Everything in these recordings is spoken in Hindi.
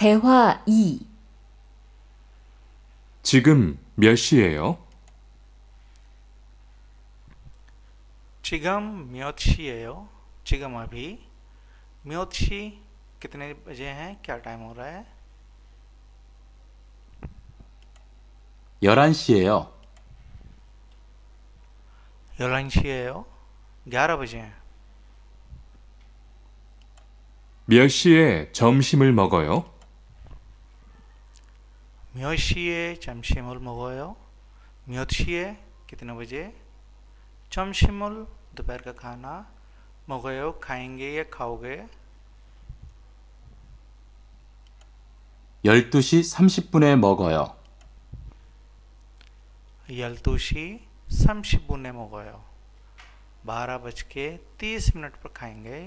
대화 2. 지금 몇 시예요? 지금 몇 시예요? 지금 अभी 몇 시 कितने बजे हैं? क्या टाइम हो रहा है? 11시예요. 11시예요? 11 बजे हैं. 몇 시에 점심을 먹어요? 몇 시에 점심을 먹어요? 몇 시에 कितने बजे? 점심을 दोपहर का खाना, 먹어요 खाएंगे या खाओगे? 12시 30분에 먹어요. 12시 30분에 먹어요. 12:30 पर खाएंगे.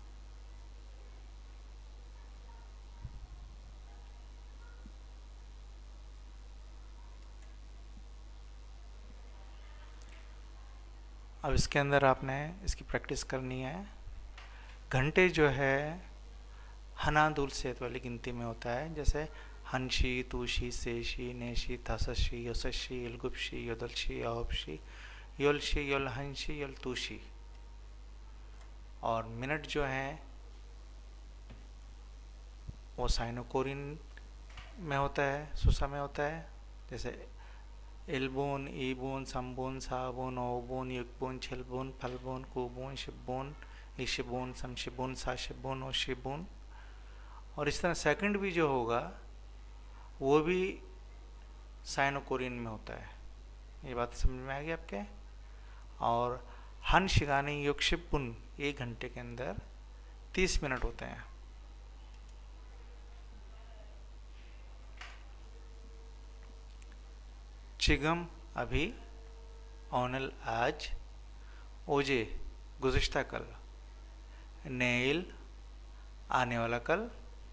अब इसके अंदर आपने इसकी प्रैक्टिस करनी है. घंटे जो है हना दूल सेत वाली गिनती में होता है, जैसे हंशी, तूशी, सेशी, नेशी, थासशी, योसशी, यलगुप्शी, योदलशी, यावपशी, योलशी, योलहंशी, योलतूशी. और मिनट जो है वो साइनोकोरिन में होता है, सुसा में होता है, जैसे एलबोन, ईबोन, समबोन, साबोन, ओबोन, युगबोन, छिलबोन, फलबोन, कुबोन, शिबोन, ईशिबोन, समशिबोन, साशिबोन, ओशिबोन. और इस तरह सेकंड भी जो होगा वो भी साइनोकोरिन में होता है. ये बात समझ में आ गई आपके? और हन शिगानी युगशिपुन 1 घंटे के अंदर 30 मिनट होते हैं. चिगम अभी, ओनल आज, ओजे गुज़िश्ता कल, नेल आने वाला कल,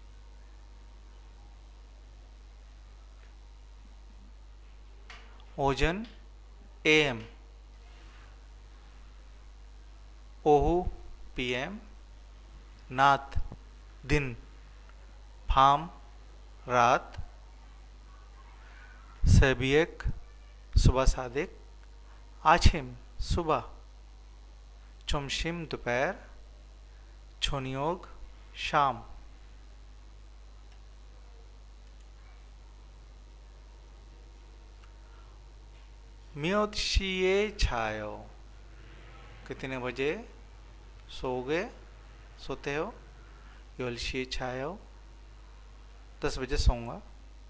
ओजन एएम, ओहू पीएम, नात दिन, फाम रात, सबियक सुबह सादिक, आछिम सुबह, चुमशिम दोपहर, छोनियोग शाम. म्योतशिए छायो कितने बजे सोओगे, सोते हो? योलशिए छायो 10 बजे सोऊंगा.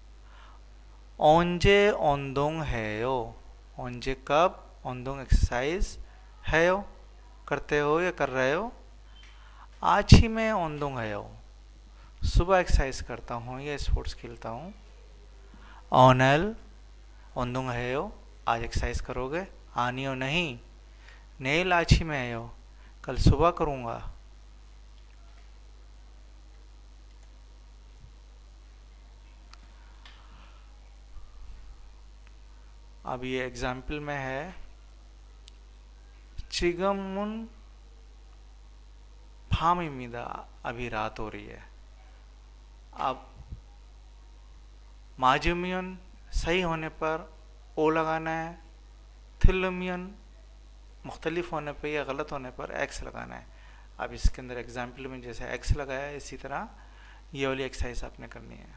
언제 운동해요? 언제 कब 운동 एक्सरसाइज 해요? करते हो या कर रहे हो? आछि में 운동해요, सुबह एक्सरसाइज करता हूँ या स्पोर्ट्स खेलता हूँ. ओनल 운동해요, आज एक्सरसाइज करोगे? आनियो नहीं, नेल आछि में है, कल सुबह करूँगा. अब ये एग्जाम्पल में है. चिगमुन फामिमिदा, अभी रात हो रही है. अब माजुमियन सही होने पर ओ लगाना है, थिलमियन मुख्तलिफ होने पर या गलत होने पर एक्स लगाना है. अब इसके अंदर एग्जाम्पल में जैसे एक्स लगाया है, इसी तरह ये वाली एक्सरसाइज आपने करनी है.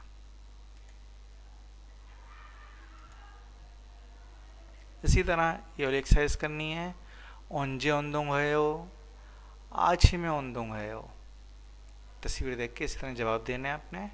इसी तरह ये वाली एक्सरसाइज करनी है. ओंजे ओंदोंग है, आज ही में ओंदोंग है. तस्वीर देख के इसी तरह जवाब देने हैं आपने.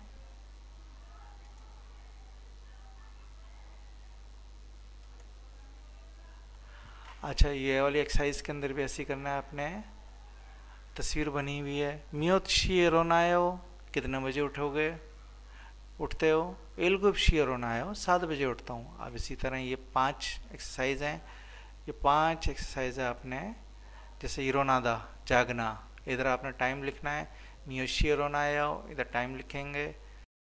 अच्छा, ये वाली एक्सरसाइज के अंदर भी ऐसे करना है आपने. तस्वीर बनी हुई है. म्योत शियरोनायो, कितने बजे उठोगे, उठते हो? एलगुब शियरोनायो, 7 बजे उठता हूँ. अब इसी तरह ये 5 एक्सरसाइज हैं. ये 5 एक्सरसाइज है आपने. जैसे इरोनादा, जागना, इधर आपने टाइम लिखना है. म्योत शियरोनायो, इधर टाइम लिखेंगे.